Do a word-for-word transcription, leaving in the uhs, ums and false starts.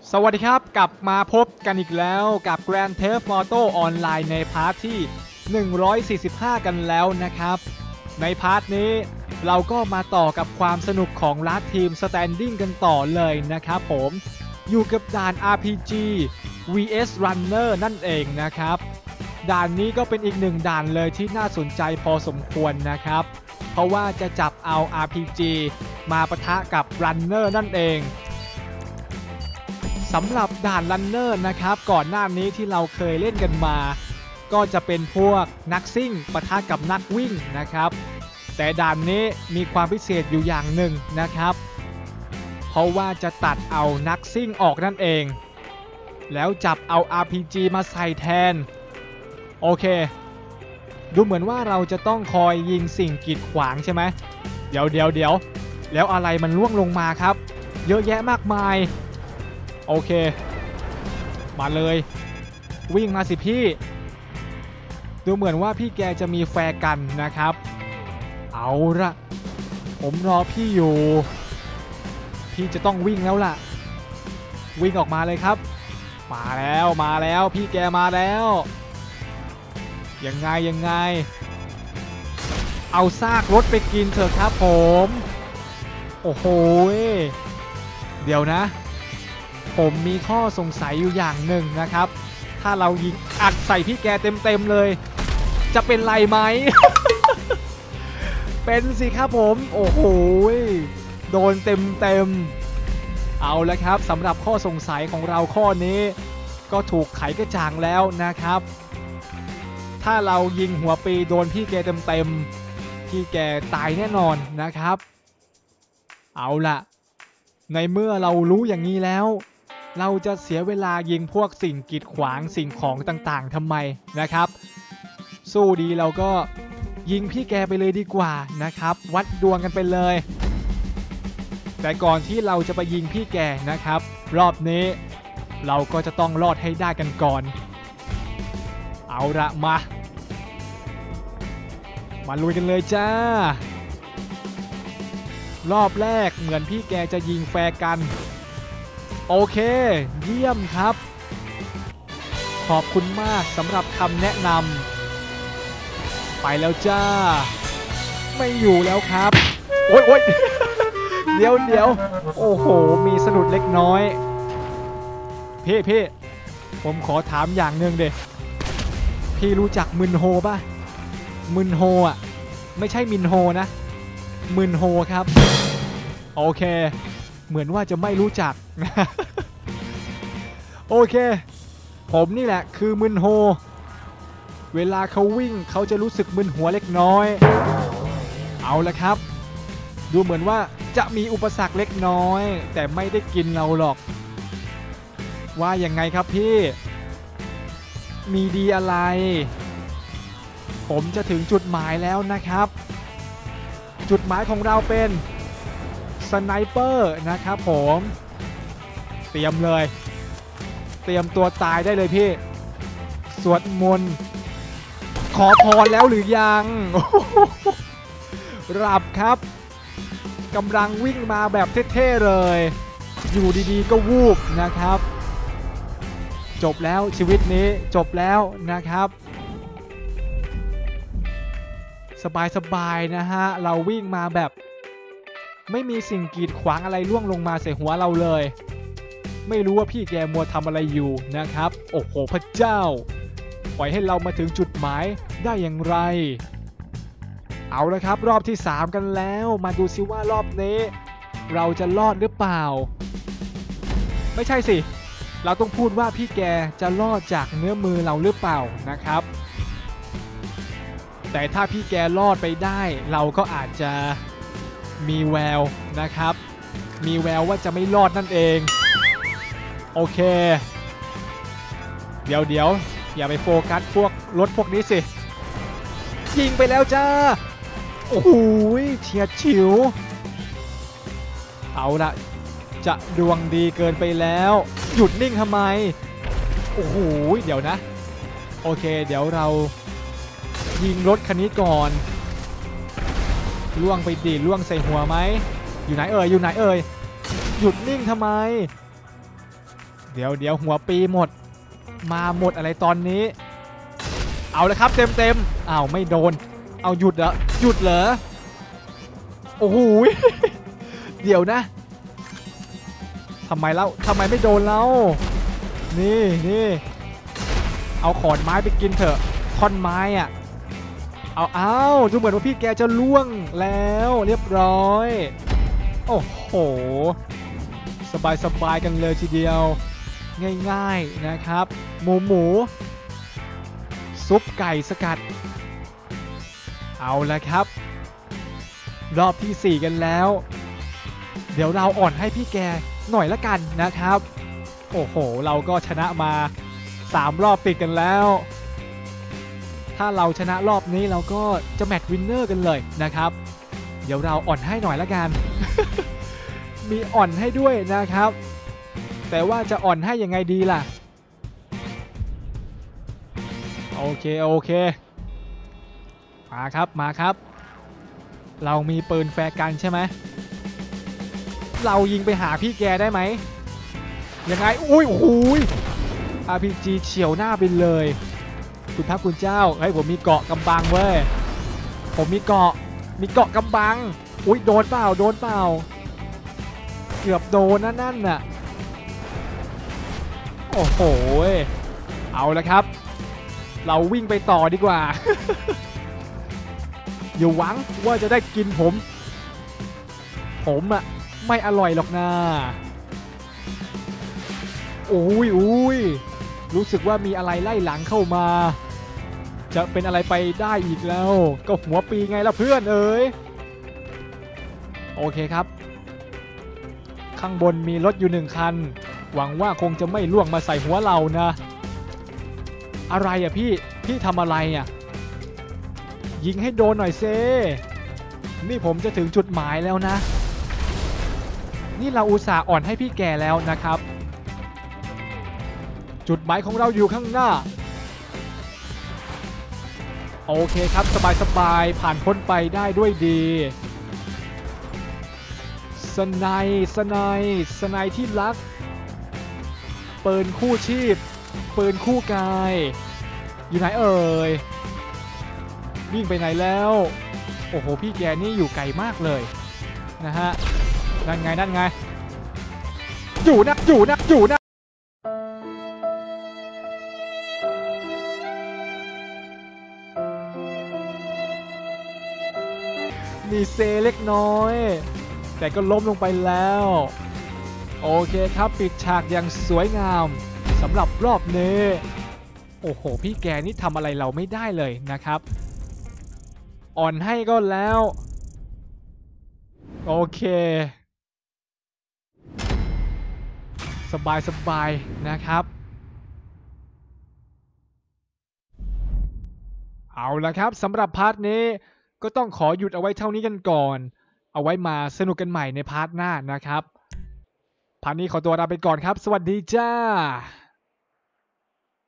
สวัสดีครับกลับมาพบกันอีกแล้วกับ Grand Theft Auto Online ในพาร์ทที่หนึ่งร้อยสี่สิบห้ากันแล้วนะครับในพาร์ทนี้เราก็มาต่อกับความสนุกของลัดทีม Standing กันต่อเลยนะครับผมอยู่กับด่าน อาร์ พี จี วี เอส Runner นั่นเองนะครับด่านนี้ก็เป็นอีกหนึ่งด่านเลยที่น่าสนใจพอสมควรนะครับเพราะว่าจะจับเอา อาร์ พี จี มาปะทะกับ Runner นั่นเองสำหรับด่านรันเนอร์นะครับก่อนหน้านี้ที่เราเคยเล่นกันมาก็จะเป็นพวกนักซิ่งปะทะกับนักวิ่งนะครับแต่ด่านนี้มีความพิเศษอยู่อย่างหนึ่งนะครับเพราะว่าจะตัดเอานักซิ่งออกนั่นเองแล้วจับเอา อาร์ พี จี มาใส่แทนโอเคดูเหมือนว่าเราจะต้องคอยยิงสิ่งกีดขวางใช่ไหมเดี๋ยวเดี๋ยวเดี๋ยวแล้วอะไรมันล่วงลงมาครับเยอะแยะมากมายโอเคมาเลยวิ่งมาสิพี่ดูเหมือนว่าพี่แกจะมีแฟร์กันนะครับเอาละผมรอพี่อยู่พี่จะต้องวิ่งแล้วล่ะวิ่งออกมาเลยครับมาแล้วมาแล้วพี่แกมาแล้วยังไงยังไงเอาซากรถไปกินเถอะครับผมโอ้โหเดี๋ยวนะผมมีข้อสงสัยอยู่อย่างหนึ่งนะครับถ้าเรายิงอัดใส่พี่แกเต็มๆเลยจะเป็นไรไหม เป็นสิครับผมโอ้โหโดนเต็มๆเอาละครับสำหรับข้อสงสัยของเราข้อนี้ก็ถูกไขกระจ่างแล้วนะครับถ้าเรายิงหัวปีโดนพี่แกเต็มๆพี่แกตายแน่นอนนะครับเอาล่ะในเมื่อเรารู้อย่างนี้แล้วเราจะเสียเวลายิงพวกสิ่งกีดขวางสิ่งของต่างๆทำไมนะครับสู้ดีเราก็ยิงพี่แกไปเลยดีกว่านะครับวัดดวงกันไปเลยแต่ก่อนที่เราจะไปยิงพี่แกนะครับรอบนี้เราก็จะต้องรอดให้ได้กันก่อนเอาละมามาลุยกันเลยจ้ารอบแรกเหมือนพี่แกจะยิงแฟร์กันโอเคเยี่ยมครับขอบคุณมากสำหรับคำแนะนำไปแล้วจ้าไม่อยู่แล้วครับโอ๊ยโอ๊ย เดี๋ยวเดี๋ยวโอ้โหมีสะดุดเล็กน้อยพี่พี่ผมขอถามอย่างหนึ่งเดพี่รู้จักมึนโฮป่ะมึนโฮอ่ะไม่ใช่มินโฮนะมึนโฮครับโอเคเหมือนว่าจะไม่รู้จัก โอเคผมนี่แหละคือมึนโฮเวลาเขาวิ่งเขาจะรู้สึกมึนหัวเล็กน้อยเอาละครับดูเหมือนว่าจะมีอุปสรรคเล็กน้อยแต่ไม่ได้กินเราหรอกว่ายังไงครับพี่มีดีอะไรผมจะถึงจุดหมายแล้วนะครับจุดหมายของเราเป็นสไนเปอร์นะครับผมเตรียมเลยเตรียมตัวตายได้เลยพี่สวดมนต์ขอพรแล้วหรือยังหลับครับกำลังวิ่งมาแบบเท่ๆเลยอยู่ดีๆก็วูบนะครับจบแล้วชีวิตนี้จบแล้วนะครับสบายๆนะฮะเราวิ่งมาแบบไม่มีสิ่งกีดขวางอะไรล่วงลงมาใส่หัวเราเลยไม่รู้ว่าพี่แกมัวทำอะไรอยู่นะครับโอ้โหพระเจ้าปล่อยให้เรามาถึงจุดหมายได้อย่างไรเอาละครับรอบที่สามกันแล้วมาดูซิว่ารอบนี้เราจะรอดหรือเปล่าไม่ใช่สิเราต้องพูดว่าพี่แกจะรอดจากเนื้อมือเราหรือเปล่านะครับแต่ถ้าพี่แกรอดไปได้เราก็อาจจะมีแววนะครับมีแววว่าจะไม่รอดนั่นเองโอเคเดี๋ยวเดี๋ยวอย่าไปโฟกัสพวกรถพวกนี้สิยิงไปแล้วจ้าโอ้โหเฉียดฉิวเอาละจะดวงดีเกินไปแล้วหยุดนิ่งทำไมโอ้โหเดี๋ยวนะโอเคเดี๋ยวเรายิงรถคันนี้ก่อนล่วงไปดีล่วงใส่หัวไหมอยู่ไหนเอ่ยอยู่ไหนเอ่ยหยุดนิ่งทำไมเดี๋ยวเดี๋ยวหัวปีหมดมาหมดอะไรตอนนี้เอาเลยครับเต็มเต็มอ้าวไม่โดนเอาหยุดเหรอหยุดเหรอโอ้โหเดี๋ยวนะทำไมเล่าทำไมไม่โดนเล่านี่นี่เอาขอนไม้ไปกินเถอะท่อนไม้อ่ะเอาอ้าวดูเหมือนว่าพี่แกจะล่วงแล้วเรียบร้อยโอ้โหสบายสบายกันเลยทีเดียวง่ายๆนะครับหมูหมูซุปไก่สกัดเอาละครับรอบที่สี่กันแล้วเดี๋ยวเราอ่อนให้พี่แกหน่อยละกันนะครับโอ้โหเราก็ชนะมาสามรอบติดกันแล้วถ้าเราชนะรอบนี้เราก็จะแมตช์วินเนอร์กันเลยนะครับเดี๋ยวเราอ่อนให้หน่อยละกัน มีอ่อนให้ด้วยนะครับแต่ว่าจะอ่อนให้ยังไงดีล่ะโอเคโอเคมาครับมาครับเรามีปืนแฟร์กันใช่ไหมเรายิงไปหาพี่แกได้ไหมยังไงอุ้ยโอ้ย อาร์ พี จี เฉียวหน้าไปเลยคุณพระคุณเจ้าเฮ้ยผมมีเกาะกำบังเว้ยผมมีเกาะมีเกาะกำบังอุ้ยโดนเปล่าโดนเปล่าเกือบโดนนั่นนั่นน่ะโอ้โหเอาละครับเราวิ่งไปต่อดีกว่า อย่าหวังว่าจะได้กินผมผมอะไม่อร่อยหรอกนะโอ้ยอุ้ยรู้สึกว่ามีอะไรไล่หลังเข้ามาจะเป็นอะไรไปได้อีกแล้วก็หัวปีไงล่ะเพื่อนเอ๋ยโอเคครับข้างบนมีรถอยู่หนึ่งคันหวังว่าคงจะไม่ล่วงมาใส่หัวเรานะอะไรอ่ะพี่พี่ทำอะไรอ่ะยิงให้โดนหน่อยเซนี่ผมจะถึงจุดหมายแล้วนะนี่เราอุตส่าห์อ่อนให้พี่แกแล้วนะครับจุดหมายของเราอยู่ข้างหน้าโอเคครับสบายๆผ่านพ้นไปได้ด้วยดีสไนสไนสไนที่รักปืนคู่ชีพปืนคู่กายอยู่ไหนเอ่ยวิ่งไปไหนแล้วโอ้โหพี่แกนี่อยู่ไกลมากเลยนะฮะนั่นไงนั่นไงอยู่นะอยู่นะอยู่นะมีเซเล็กน้อยแต่ก็ล้มลงไปแล้วโอเคครับปิดฉากอย่างสวยงามสำหรับรอบนี้โอ้โหพี่แกนี่ทำอะไรเราไม่ได้เลยนะครับอ่อนให้ก็แล้วโอเคสบายสบายนะครับเอาละครับสำหรับพาร์ทนี้ก็ต้องขอหยุดเอาไว้เท่านี้กันก่อนเอาไว้มาสนุกกันใหม่ในพาร์ทหน้านะครับพาร์ทนี้ขอตัวลาไปก่อนครับสวัสดีจ้า